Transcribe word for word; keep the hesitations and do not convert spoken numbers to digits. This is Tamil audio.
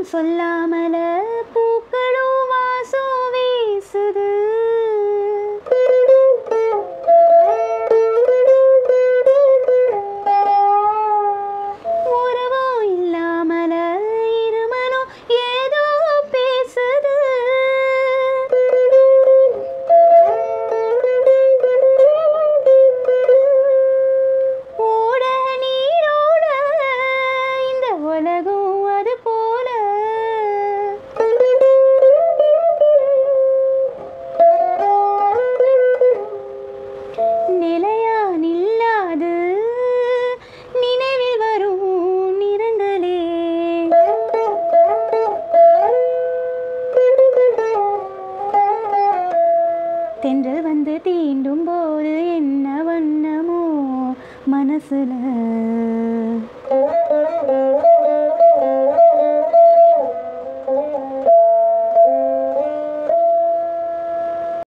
ஏதும் சொல்லாமல பூக்களும் வாசம் வீசுது. உறவோ இல்லாமல இருமனோ ஏதோ பேசுது. ஓட நீரோட இந்த உலகம் அது போல. நிலையா நில்லாது நினைவில் வரும் நிறங்களே. தென்றல் வந்து தீண்டும் போது என்ன வண்ணமோ மனசுல